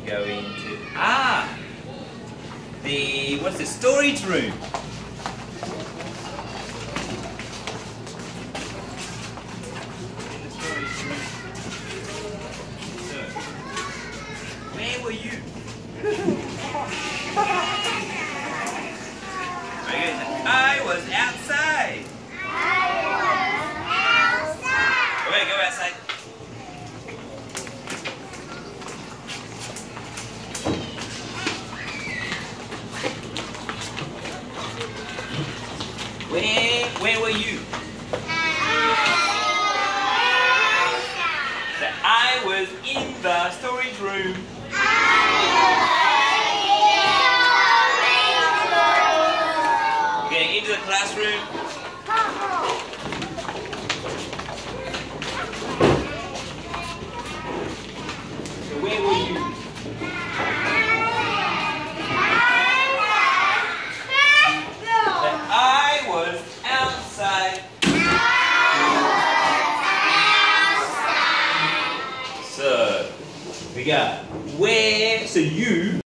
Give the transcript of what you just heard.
go into the what's it? Storage room. In the storage room. So, where were you? Very good. I was outside. Okay, go outside. Where were you? So I was in the storage room. Getting into the classroom. So where were you? I was outside. So we got where, so you